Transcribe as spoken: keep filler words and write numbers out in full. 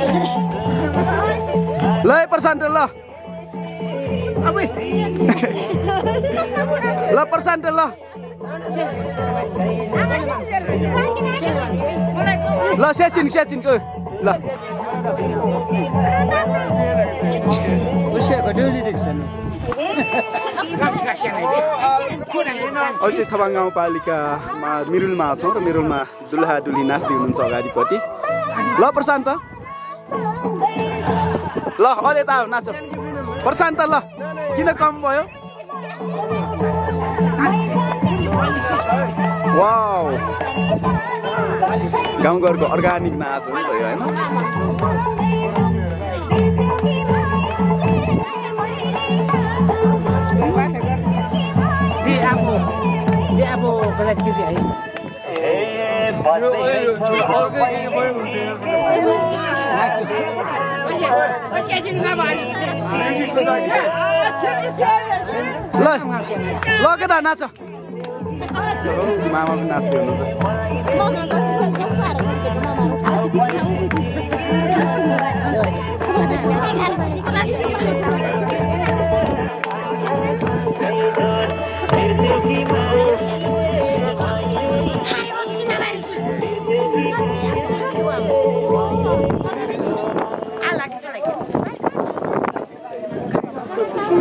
ल प्रशान्त ल ल प्रशान्त ल ल सेचिन सेचिनको ल अझै थबाङ गाउँपालिकामा मिरुलमा छौँ र मिरुलमा दुलहा दुली नाच्दै हुनुहुन्छ अगाडिपट्टि ल प्रशान्त ल अहिले त नाच प्रशान्त ल किन कम भयो वाउ गाउँघरको अर्ग्यानिक नाच हो नि त होइन ल ल केटा नाच मामा पनि नाच्दै हुनुहुन्छ